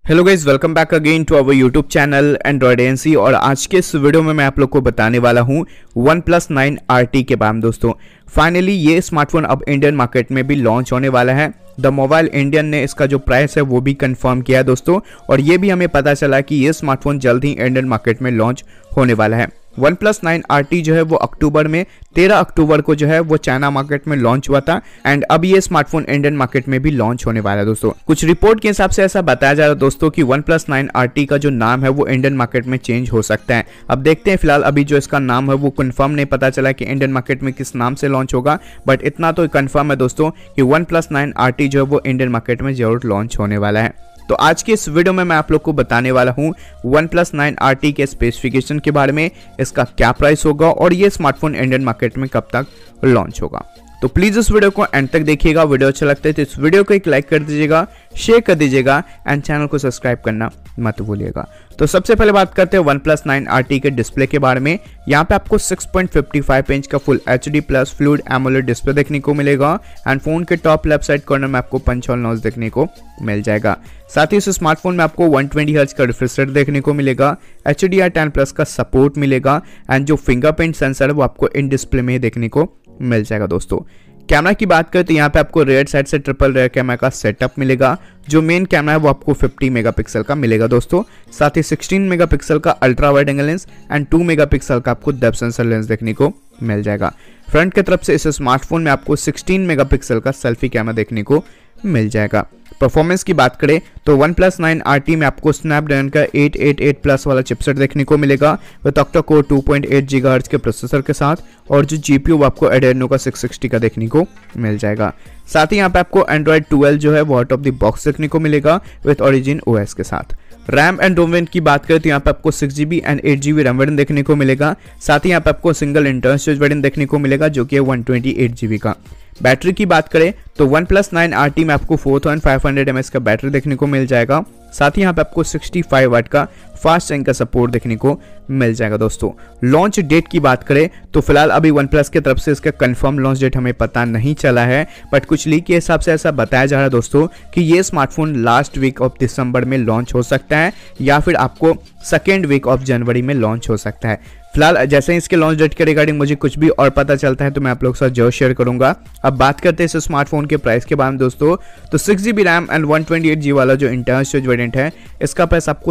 Hello guys, welcome back again to our YouTube channel Android ANC. और आज के इस वीडियो में मैं आप लोग को बताने वाला हूं OnePlus 9 RT के बारे में। दोस्तों फाइनली ये स्मार्टफोन अब इंडियन मार्केट में भी लॉन्च होने वाला है। द मोबाइल इंडियन ने इसका जो प्राइस है वो भी कंफर्म किया है दोस्तों, और ये भी हमें पता चला कि ये स्मार्टफोन जल्द ही इंडियन मार्केट में लॉन्च होने वाला है। OnePlus 9 RT जो है वो अक्टूबर में 13 अक्टूबर को जो है वो चाइना मार्केट में लॉन्च हुआ था, एंड अब ये स्मार्टफोन इंडियन मार्केट में भी लॉन्च होने वाला है दोस्तों। कुछ रिपोर्ट के हिसाब से ऐसा बताया जा रहा है दोस्तों कि OnePlus 9 RT का जो नाम है वो इंडियन मार्केट में चेंज हो सकता है। अब देखते हैं, फिलहाल अभी जो इसका नाम है वो कंफर्म नहीं पता चला कि इंडियन मार्केट में किस नाम से लॉन्च होगा, बट इतना तो कंफर्म है दोस्तों कि OnePlus 9 RT जो है वो इंडियन मार्केट में जरूर लॉन्च होने वाला है। तो आज के इस वीडियो में मैं आप लोग को बताने वाला हूं OnePlus 9 RT के स्पेसिफिकेशन के बारे में, इसका क्या प्राइस होगा और ये स्मार्टफोन इंडियन मार्केट में कब तक लॉन्च होगा। तो प्लीज इस वीडियो को एंड तक देखिएगा। वीडियो अच्छा लगता है तो इस वीडियो को एक लाइक कर दीजिएगा, शेयर कर दीजिएगा एंड चैनल को सब्सक्राइब करना मत भूलिएगा। तो सबसे पहले बात करते हैं OnePlus 9 RT के डिस्प्ले के बारे में। यहाँ पे आपको 6.55 इंच का full HD plus fluid AMOLED display देखने को मिलेगा, एंड फोन के टॉप लेफ्ट साइड कॉर्नर में आपको पंच होल नॉच देखने को मिल जाएगा। साथ ही इस स्मार्टफोन में आपको 120 हर्ट्ज का रिफ्रेश रेट देखने को मिलेगा, HDR10 प्लस का सपोर्ट मिलेगा, एंड जो फिंगरप्रिंट सेंसर है वो आपको इन डिस्प्ले में देखने को मिल जाएगा दोस्तों। कैमरा की बात करें तो यहाँ पे आपको रेयर साइड से ट्रिपल रेयर कैमरा का सेटअप मिलेगा। जो मेन कैमरा है वो आपको 50 मेगापिक्सल का मिलेगा दोस्तों। साथ ही 16 मेगापिक्सल का ultra wide angle lens and 2 megapixel का आपको डेप्थ सेंसर लेंस देखने को मिल जाएगा। फ्रंट की तरफ से इस स्मार्टफोन में आपको 16 मेगापिक्सल का सेल्फी कैमरा देखने को मिल जाएगा। परफॉर्मेंस की बात करें तो OnePlus 9 RT में आपको स्नैपड्रैगन का 888 प्लस वाला चिपसेट देखने को मिलेगा विद ऑक्टा कोर 2.8 GHz के प्रोसेसर के साथ, और जो GPU आपको एड्रेनो का 660 का देखने को मिल जाएगा। साथ ही यहाँ पे आपको Android 12 जो है वो आउट ऑफ द बॉक्स देखने को मिलेगा विद Origin OS के साथ। रैम एंड रोम वेरिएंट की बात करें तो यहाँ पे आपको 6GB and 8GB RAM variant देखने को मिलेगा। साथ ही यहाँ पे आपको सिंगल इंटरनल स्टोरेज वेरिएंट देखने को मिलेगा जो कि है 128GB का। बैटरी की बात करें तो OnePlus 9 RT में आपको 4500 mAh का बैटरी देखने को मिल जाएगा। साथ ही यहाँ पे आपको 65 वाट का फास्ट चार्जिंग का सपोर्ट देखने को मिल जाएगा दोस्तों। लॉन्च डेट की बात करें तो फिलहाल अभी OnePlus की तरफ से इसका कंफर्म लॉन्च डेट हमें पता नहीं चला है, बट कुछ लीक के हिसाब से ऐसा बताया जा रहा है दोस्तों कि ये स्मार्टफोन लास्ट वीक ऑफ दिसंबर में लॉन्च हो सकता है, या फिर आपको सेकेंड वीक ऑफ जनवरी में लॉन्च हो सकता है। फिलहाल जैसे ही इसके लॉन्च डेट के रिगार्डिंग मुझे कुछ भी और पता चलता है तो मैं आप लोगों के साथ जरूर शेयर करूंगा। अब बात करते हैं इस स्मार्टफोन के प्राइस के बारे में दोस्तों। तो 6GB रैम एंड 128GB वाला जो इंटरनल स्टोरेज वेरिएंट है इसका प्राइस आपको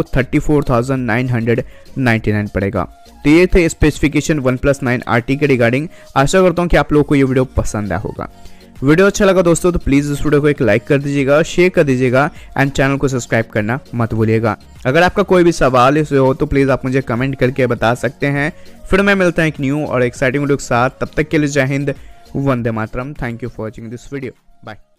34,999 पड़ेगा। तो ये थे स्पेसिफिकेशन OnePlus 9 RT के रिगार्डिंग। आशा करता हूँ कि आप लोगों को ये वीडियो पसंद आया होगा। वीडियो अच्छा लगा दोस्तों तो प्लीज़ इस वीडियो को एक लाइक कर दीजिएगा, शेयर कर दीजिएगा एंड चैनल को सब्सक्राइब करना मत भूलिएगा। अगर आपका कोई भी सवाल इसे हो तो प्लीज़ आप मुझे कमेंट करके बता सकते हैं। फिर मैं मिलता हूं एक न्यू और एक्साइटिंग वीडियो के साथ। तब तक के लिए जय हिंद, वंदे मातरम। Thank you for watching this video. Bye.